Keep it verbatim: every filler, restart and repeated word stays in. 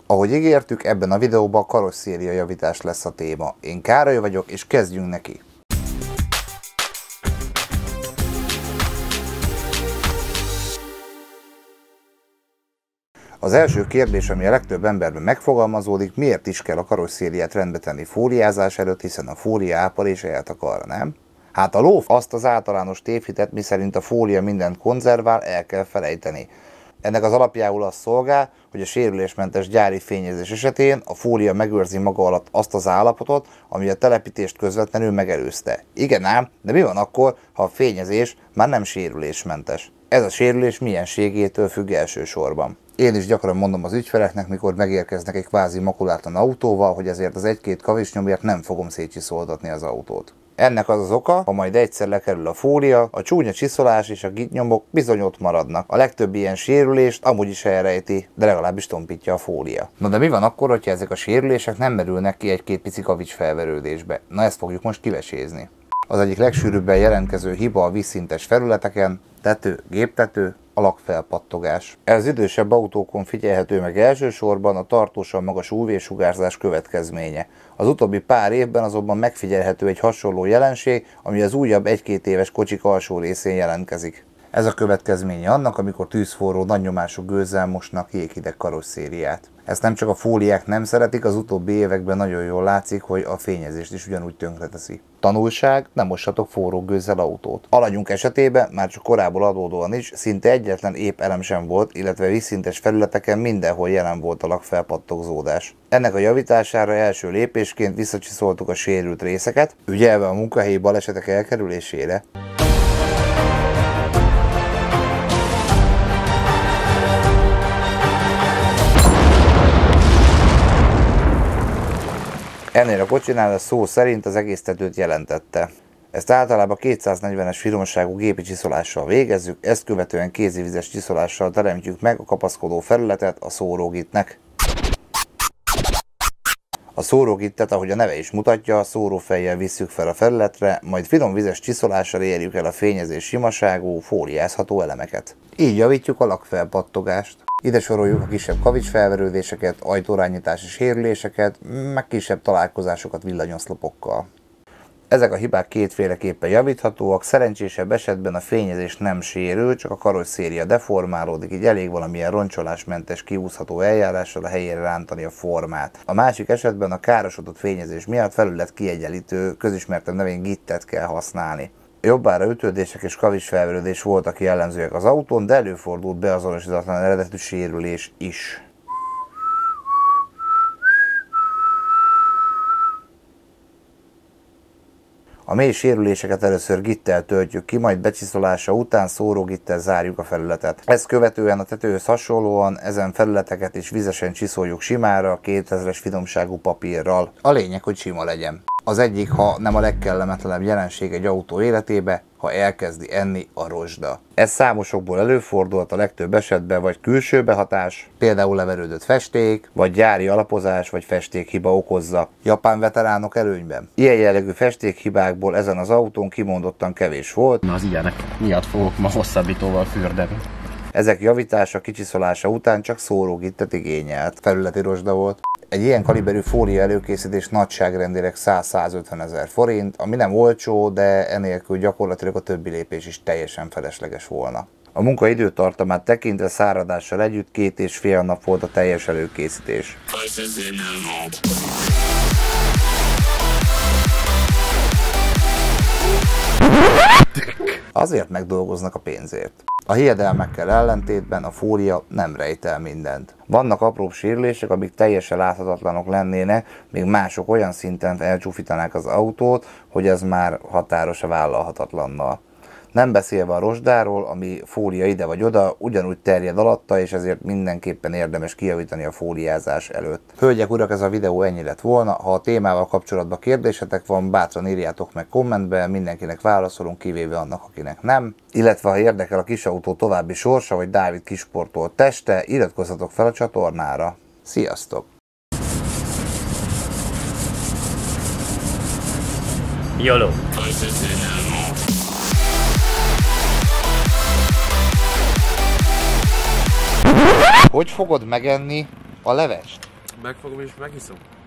Ahogy ígértük, ebben a videóban karosszéria javítás lesz a téma. Én Károly vagyok, és kezdjünk neki! Az első kérdés, ami a legtöbb emberben megfogalmazódik, miért is kell a karosszériát rendbe tenni fóliázás előtt, hiszen a fólia ápolés eltakarra, nem? Hát a ló azt az általános tévhitet, miszerint a fólia mindent konzervál, el kell felejteni. Ennek az alapjául az szolgál, hogy a sérülésmentes gyári fényezés esetén a fólia megőrzi maga alatt azt az állapotot, ami a telepítést közvetlenül megelőzte. Igen ám, de mi van akkor, ha a fényezés már nem sérülésmentes? Ez a sérülés mienségétől függ elsősorban. Én is gyakran mondom az ügyfeleknek, mikor megérkeznek egy kvázi makulátlan autóval, hogy ezért az egy-két kavicsnyomért nem fogom szétcsiszoltatni az autót. Ennek az az oka, ha majd egyszer lekerül a fólia, a csúnya csiszolás és a gitnyomok bizony ott maradnak. A legtöbb ilyen sérülést amúgy is elrejti, de legalábbis tompítja a fólia. Na de mi van akkor, hogyha ezek a sérülések nem merülnek ki egy-két pici kavics felverődésbe? Na ezt fogjuk most kivesézni. Az egyik legsűrűbben jelentkező hiba a vízszintes felületeken, tető, géptető, a lakfelpattogás. Ez idősebb autókon figyelhető meg elsősorban a tartósan magas ú vé-sugárzás következménye. Az utóbbi pár évben azonban megfigyelhető egy hasonló jelenség, ami az újabb egy-két éves kocsik alsó részén jelentkezik. Ez a következménye annak, amikor tűzforró, nagy nyomású gőzzel mosnak jéghideg karosszériát. Ezt nem csak a fóliák nem szeretik, az utóbbi években nagyon jól látszik, hogy a fényezést is ugyanúgy tönkreteszi. Tanulság, nem mossatok forró gőzzel autót. Alanyunk esetében már csak korából adódóan is szinte egyetlen épp elem sem volt, illetve vízszintes felületeken mindenhol jelen volt a lakfelpattogzódás. Ennek a javítására első lépésként visszacsiszoltuk a sérült részeket, ügyelve a munkahelyi balesetek elkerülésére. Ennél a kocsinál a szó szerint az egész tetőt jelentette. Ezt általában kétszáznegyvenes finomságú gépi csiszolással végezzük, ezt követően kézivizes csiszolással teremtjük meg a kapaszkodó felületet a szórógitnek. A szórógittet, ahogy a neve is mutatja, szórófejjel visszük fel a felületre, majd finom vizes csiszolással érjük el a fényezés simaságú, fóliázható elemeket. Így javítjuk a lakfelpattogást. Ide soroljuk a kisebb kavicsfelverődéseket, ajtórányítási sérüléseket, meg kisebb találkozásokat villanyoszlopokkal. Ezek a hibák kétféleképpen javíthatóak, szerencsésebb esetben a fényezés nem sérül, csak a karosszéria deformálódik, így elég valamilyen roncsolásmentes, kiúszható eljárással a helyére rántani a formát. A másik esetben a károsodott fényezés miatt felület kiegyenlítő, közismertebb nevén gittet kell használni. Jobbára ütődések és kavicsfelverődés voltak jellemzőek az autón, de előfordult beazonosítatlan eredetű sérülés is. A mély sérüléseket először gittel töltjük ki, majd becsiszolása után szórógittel zárjuk a felületet. Ezt követően a tetőhöz hasonlóan ezen felületeket is vizesen csiszoljuk simára, kétezres finomságú papírral. A lényeg, hogy sima legyen. Az egyik, ha nem a legkellemetlenebb jelenség egy autó életébe, ha elkezdi enni a rozsda. Ez számosokból előfordulhat, a legtöbb esetben vagy külső behatás, például leverődött festék, vagy gyári alapozás, vagy festékhiba okozza. Japán veteránok előnyben. Ilyen jellegű festékhibákból ezen az autón kimondottan kevés volt. Na az ilyenek miatt fogok ma hosszabbítóval fürdeni. Ezek javítása, kicsiszolása után csak szórógittet igényelt. Felületi rozsda volt. Egy ilyen kaliberű fólia előkészítés nagyságrendileg száz-százötven ezer forint, ami nem olcsó, de enélkül gyakorlatilag a többi lépés is teljesen felesleges volna. A munka időtartamát tekintve száradással együtt két és fél nap volt a teljes előkészítés. Azért megdolgoznak a pénzért. A hiedelmekkel ellentétben a fólia nem rejt el mindent. Vannak apróbb sérülések, amik teljesen láthatatlanok lennének, még mások olyan szinten elcsúfítanák az autót, hogy ez már határos a vállalhatatlannal. Nem beszélve a rozsdáról, ami fólia ide vagy oda, ugyanúgy terjed alatta, és ezért mindenképpen érdemes kijavítani a fóliázás előtt. Hölgyek, urak, ez a videó ennyi lett volna. Ha a témával kapcsolatban kérdésetek van, bátran írjátok meg kommentbe, mindenkinek válaszolunk, kivéve annak, akinek nem. Illetve ha érdekel a kisautó további sorsa, vagy Dávid kisportolt teste, iratkozzatok fel a csatornára. Sziasztok! YOLO! Hogy fogod megenni a levest? megfogom és megiszom.